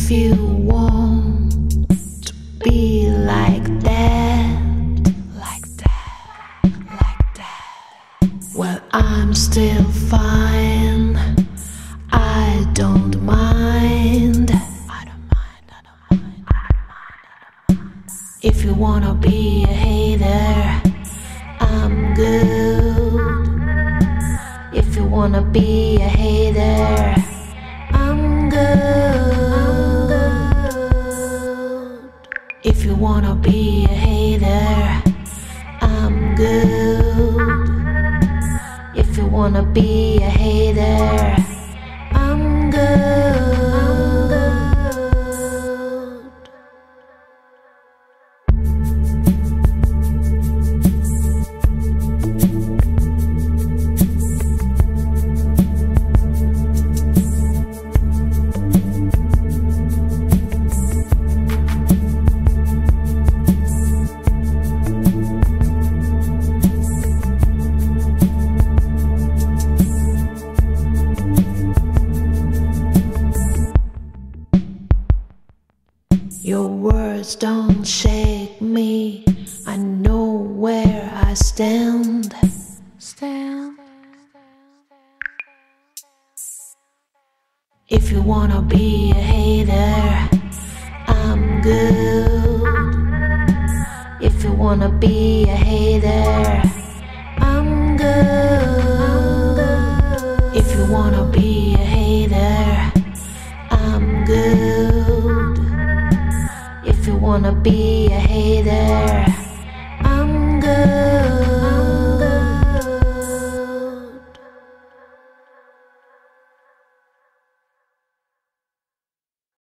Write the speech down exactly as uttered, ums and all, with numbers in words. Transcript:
If you want to be like that, like that, like that, well, I'm still fine. I don't mind. I don't mind, I don't mind, I don't mind, I don't mind. If you wanna be a hater, I'm good. If you wanna be a hater, I'm good. If you wanna be a hater, I'm good. If you wanna be a hater, I'm good. Your words don't shake me. I know where I stand. Stand. If you wanna be a hater, I'm good. If you wanna be a hater, I'm good. If you wanna be a hater, I'm good. If you wanna be a hater,